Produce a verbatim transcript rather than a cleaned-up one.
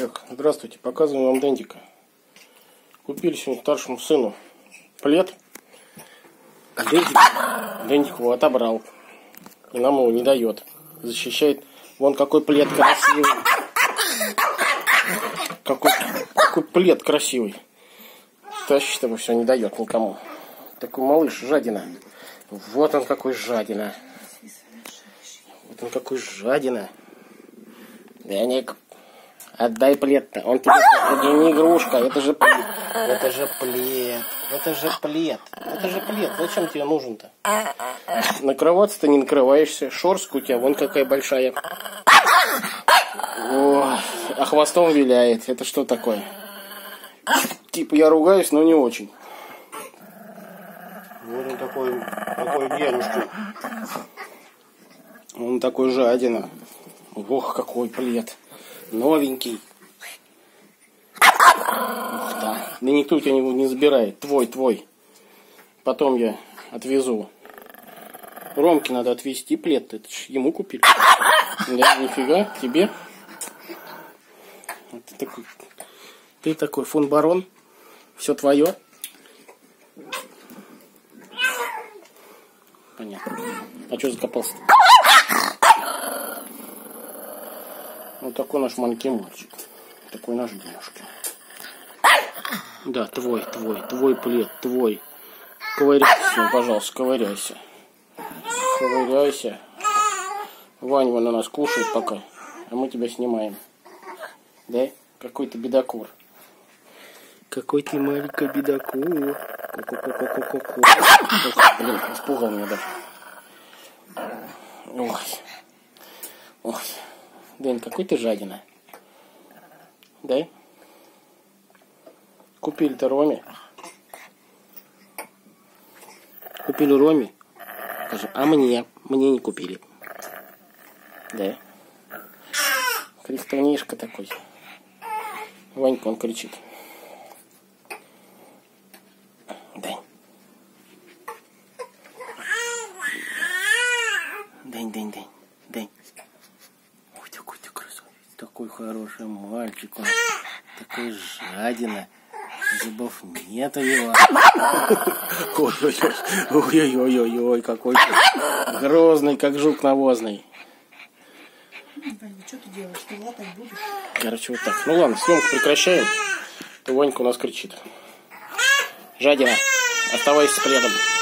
Так, здравствуйте, показываю вам Дендика. Купили сегодня старшему сыну плед, а Дендик, Дендик его отобрал и нам его не дает. Защищает. Вон какой плед красивый. Какой, какой плед красивый. Тащит его, все, не дает никому. Такой малыш, жадина. Вот он какой жадина. Вот он какой жадина. Деник, отдай плед-то. Он тебе это не игрушка, это же плед. Это же плед. Это же плед. Это же плед. Зачем тебе нужен-то? Накрываться-то не накрываешься. Шорстка у тебя вон какая большая. О, а хвостом виляет. Это что такое? Типа я ругаюсь, но не очень. Вот он такой, такой дедушка. Он такой жадина. Ох, какой плед. Новенький. Ух, да. Да никто у тебя его не забирает. Твой, твой. Потом я отвезу. Ромке надо отвезти плед. Это ж ему купили. Да, нифига, тебе. Ты такой, ты такой фон барон. Все твое. Понятно. А что закопался-то? Вот такой наш маленький мальчик. Такой наш девушка. Да, твой, твой, твой плед, твой. Ковыряйся, пожалуйста, ковыряйся. Ковыряйся. Вань вон на нас кушает пока, а мы тебя снимаем. Да? Какой ты бедокур. Какой ты маленький бедокур. Ку-ку-ку-ку-ку-ку. Блин, испугал меня даже. Ой. Ой. Дэн, какой ты жадина. Да? Купили-то Роме. Купили Роме. Скажи, а мне? Мне не купили. Да? Крестонишка такой. Ванька, он кричит. Дань. Дань, Дань, Дань. Дань. Ой, такой ты красавец. Такой хороший мальчик он. Такой жадина. Зубов нет у него. Ой-ой-ой. Ой-ой-ой. Какой ты грозный, как жук навозный. Ваня, что ты делаешь? Ты лапать будешь? Короче, вот так. Ну ладно, съемку прекращаем. То Ванька у нас кричит. Жадина, оставайся с пледом.